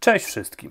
Cześć wszystkim.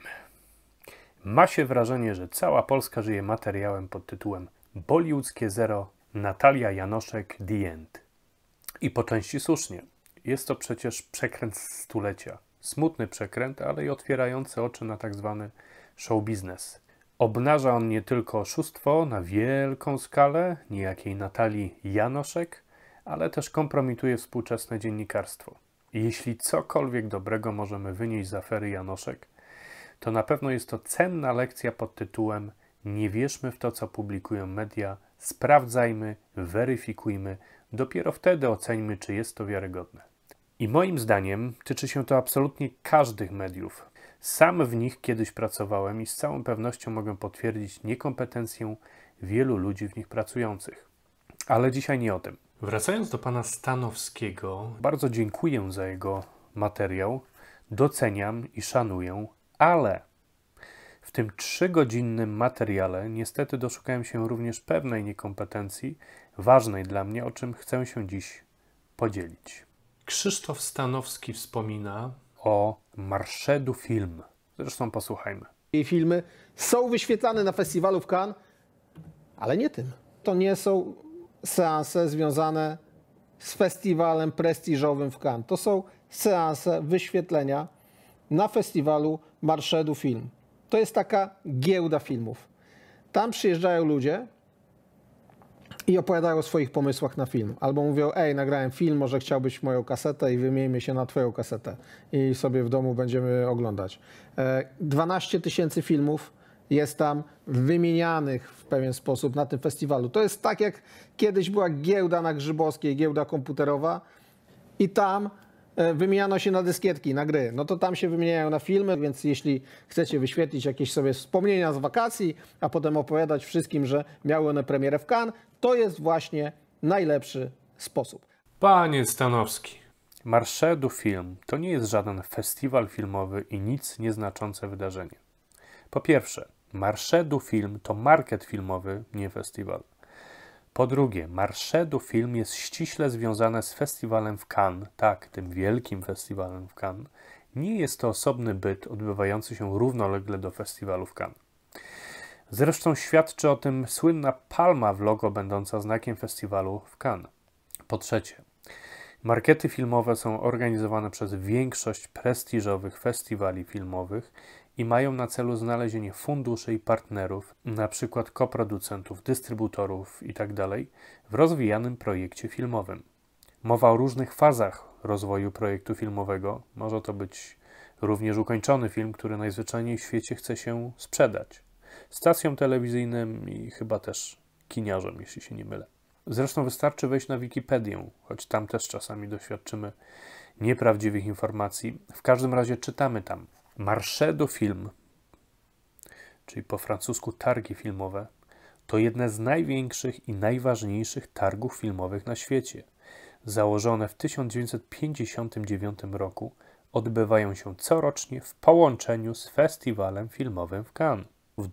Ma się wrażenie, że cała Polska żyje materiałem pod tytułem Bollywoodzkie Zero, Natalia Janoszek, The End. I po części słusznie. Jest to przecież przekręt stulecia. Smutny przekręt, ale i otwierający oczy na tak zwany show biznes. Obnaża on nie tylko oszustwo na wielką skalę niejakiej Natalii Janoszek, ale też kompromituje współczesne dziennikarstwo. Jeśli cokolwiek dobrego możemy wynieść z afery Janoszek, to na pewno jest to cenna lekcja pod tytułem nie wierzmy w to, co publikują media, sprawdzajmy, weryfikujmy, dopiero wtedy oceńmy, czy jest to wiarygodne. I moim zdaniem tyczy się to absolutnie każdych mediów. Sam w nich kiedyś pracowałem i z całą pewnością mogę potwierdzić niekompetencję wielu ludzi w nich pracujących. Ale dzisiaj nie o tym. Wracając do pana Stanowskiego, bardzo dziękuję za jego materiał, doceniam i szanuję, ale w tym 3-godzinnym materiale niestety doszukałem się również pewnej niekompetencji, ważnej dla mnie, o czym chcę się dziś podzielić. Krzysztof Stanowski wspomina o Marché du Film. Zresztą posłuchajmy. Jej filmy są wyświetlane na festiwalu w Cannes, ale nie tym. To nie są seanse związane z festiwalem prestiżowym w Cannes. To są seanse wyświetlenia na festiwalu Marché du Film. To jest taka giełda filmów. Tam przyjeżdżają ludzie i opowiadają o swoich pomysłach na film. Albo mówią, nagrałem film, może chciałbyś moją kasetę i wymieńmy się na twoją kasetę. I sobie w domu będziemy oglądać. 12 000 filmów jest tam wymienianych w pewien sposób na tym festiwalu. To jest tak, jak kiedyś była giełda na Grzybowskiej, giełda komputerowa i tam wymieniano się na dyskietki, na gry. No to tam się wymieniają na filmy, więc jeśli chcecie wyświetlić jakieś sobie wspomnienia z wakacji, a potem opowiadać wszystkim, że miały one premierę w Cannes, to jest właśnie najlepszy sposób. Panie Stanowski, Marché du Film to nie jest żaden festiwal filmowy i nic nieznaczące wydarzenie. Po pierwsze, Marché du Film to market filmowy, nie festiwal. Po drugie, Marché du Film jest ściśle związane z festiwalem w Cannes, tak, tym wielkim festiwalem w Cannes. Nie jest to osobny byt odbywający się równolegle do festiwalu w Cannes. Zresztą świadczy o tym słynna palma w logo będąca znakiem festiwalu w Cannes. Po trzecie, markety filmowe są organizowane przez większość prestiżowych festiwali filmowych i mają na celu znalezienie funduszy i partnerów, np. koproducentów, dystrybutorów itd. w rozwijanym projekcie filmowym. Mowa o różnych fazach rozwoju projektu filmowego. Może to być również ukończony film, który najzwyczajniej w świecie chce się sprzedać stacjom telewizyjnym i chyba też kiniarzom, jeśli się nie mylę. Zresztą wystarczy wejść na Wikipedię, choć tam też czasami doświadczymy nieprawdziwych informacji. W każdym razie czytamy tam: Marché du Film, czyli po francusku targi filmowe, to jedne z największych i najważniejszych targów filmowych na świecie. Założone w 1959 roku, odbywają się corocznie w połączeniu z festiwalem filmowym w Cannes. W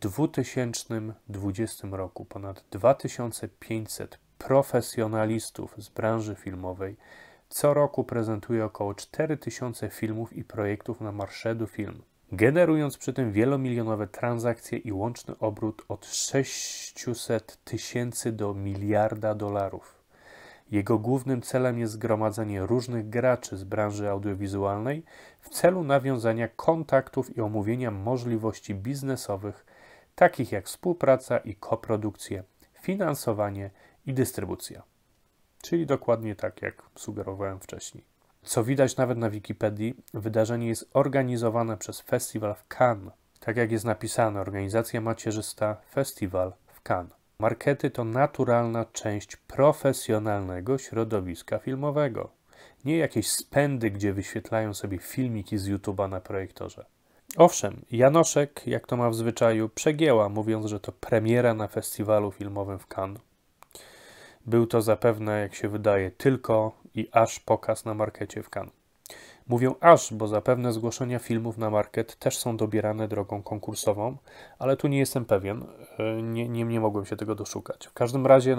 2020 roku ponad 2500 profesjonalistów z branży filmowej co roku prezentuje około 4000 filmów i projektów na Marché du Film, generując przy tym wielomilionowe transakcje i łączny obrót od 600 000 do miliarda dolarów. Jego głównym celem jest zgromadzenie różnych graczy z branży audiowizualnej w celu nawiązania kontaktów i omówienia możliwości biznesowych, takich jak współpraca i koprodukcje, finansowanie i dystrybucja. Czyli dokładnie tak, jak sugerowałem wcześniej. Co widać nawet na Wikipedii, wydarzenie jest organizowane przez festiwal w Cannes. Tak jak jest napisane, organizacja macierzysta Festiwal w Cannes. Markety to naturalna część profesjonalnego środowiska filmowego. Nie jakieś spędy, gdzie wyświetlają sobie filmiki z YouTube'a na projektorze. Owszem, Janoszek, jak to ma w zwyczaju, przegięła, mówiąc, że to premiera na festiwalu filmowym w Cannes. Był to zapewne, jak się wydaje, tylko i aż pokaz na markecie w Cannes. Mówię aż, bo zapewne zgłoszenia filmów na market też są dobierane drogą konkursową, ale tu nie jestem pewien, nie mogłem się tego doszukać. W każdym razie,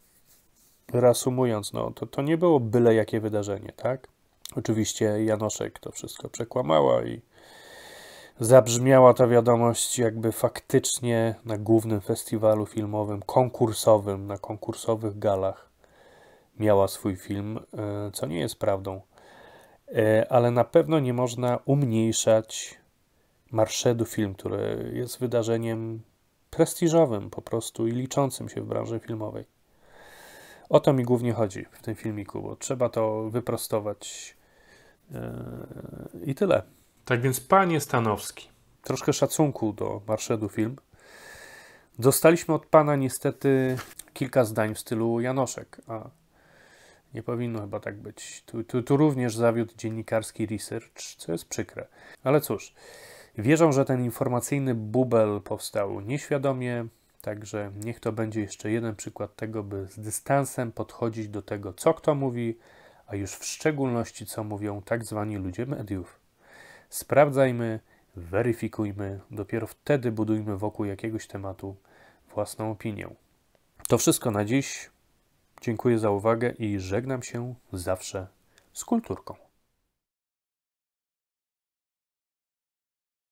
reasumując, to nie było byle jakie wydarzenie, tak? Oczywiście Janoszek to wszystko przekłamała i zabrzmiała ta wiadomość jakby faktycznie na głównym festiwalu filmowym, konkursowym, na konkursowych galach miała swój film, co nie jest prawdą. Ale na pewno nie można umniejszać Marché du Film, który jest wydarzeniem prestiżowym po prostu i liczącym się w branży filmowej. O to mi głównie chodzi w tym filmiku, bo trzeba to wyprostować i tyle. Tak więc, panie Stanowski, troszkę szacunku do Marché du Film. Dostaliśmy od pana niestety kilka zdań w stylu Janoszek, a nie powinno chyba tak być. Tu również zawiódł dziennikarski research, co jest przykre. Ale cóż, wierzę, że ten informacyjny bubel powstał nieświadomie, także niech to będzie jeszcze jeden przykład tego, by z dystansem podchodzić do tego, co kto mówi, a już w szczególności, co mówią tak zwani ludzie mediów. Sprawdzajmy, weryfikujmy, dopiero wtedy budujmy wokół jakiegoś tematu własną opinię. To wszystko na dziś. Dziękuję za uwagę i żegnam się zawsze z kulturką.